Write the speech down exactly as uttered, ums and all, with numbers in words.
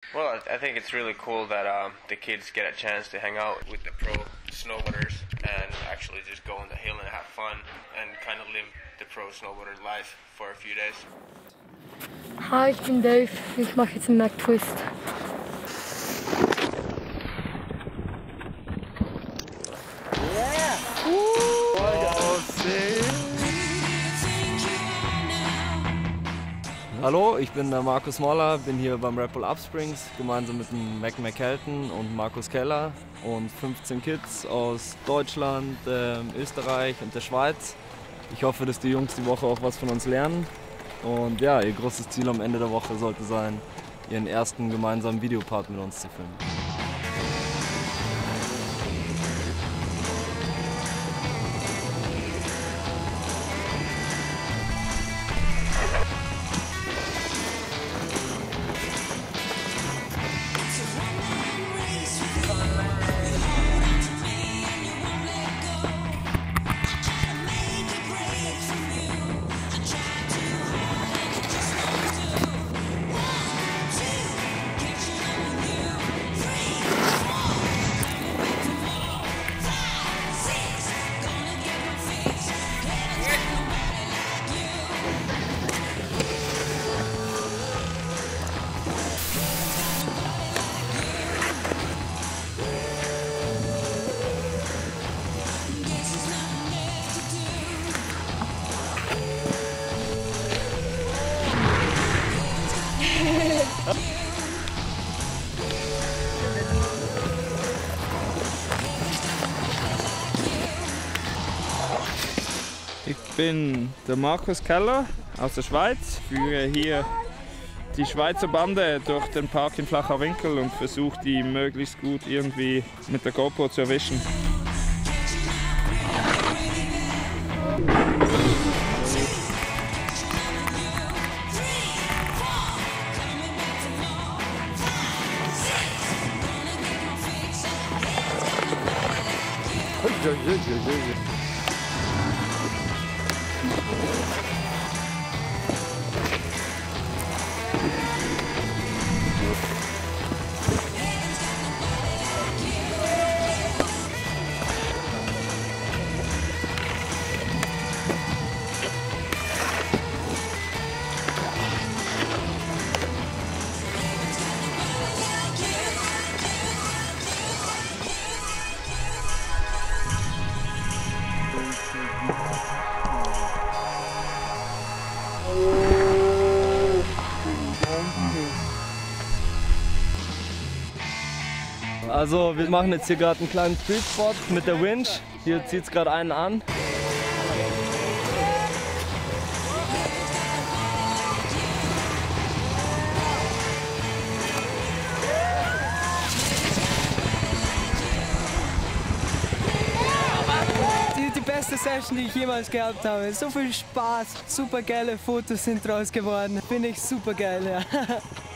Well, I think it's really cool that um, the kids get a chance to hang out with the pro snowboarders and actually just go on the hill and have fun and kind of live the pro snowboarder life for a few days. Hi, ich bin Dave. Ich mache jetzt einen Mac Twist. Yeah! Oh, hallo, ich bin der Markus Moller, bin hier beim Red Bull Upsprings gemeinsam mit dem Mac McKelton und Markus Keller und fünfzehn Kids aus Deutschland, äh, Österreich und der Schweiz. Ich hoffe, dass die Jungs die Woche auch was von uns lernen. Und ja, ihr großes Ziel am Ende der Woche sollte sein, ihren ersten gemeinsamen Videopart mit uns zu filmen. Ich bin der Markus Keller aus der Schweiz, führe hier die Schweizer Bande durch den Park in Flacher Winkel und versuche die möglichst gut irgendwie mit der GoPro zu erwischen. Also wir machen jetzt hier gerade einen kleinen Streetspot mit der Winch. Hier zieht es gerade einen an. Die, die beste Session, die ich jemals gehabt habe. So viel Spaß, super geile Fotos sind draus geworden. Finde ich super geil, ja.